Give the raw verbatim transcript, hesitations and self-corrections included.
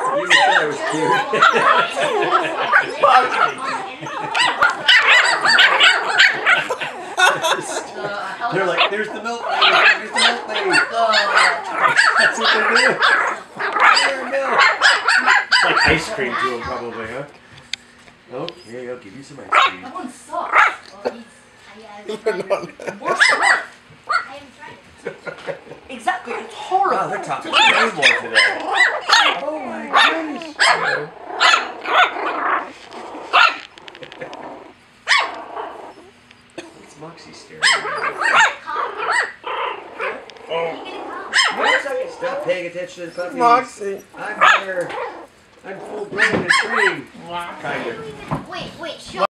You said I was cute. They're like, there's the milk lady, there's the milk lady. That's what they're doing. They're milk. It's like ice cream to them probably, huh? Okay, I'll give you some ice cream. That one sucks. Worse than exactly, it's horrible. Wow, they're talking way more today. Oh my goodness. What's Moxie staring at? Oh. Wait a second. Stop paying attention to the puppies. Moxie. I'm here. I'm full blown and free. Kind of. Wait, wait, show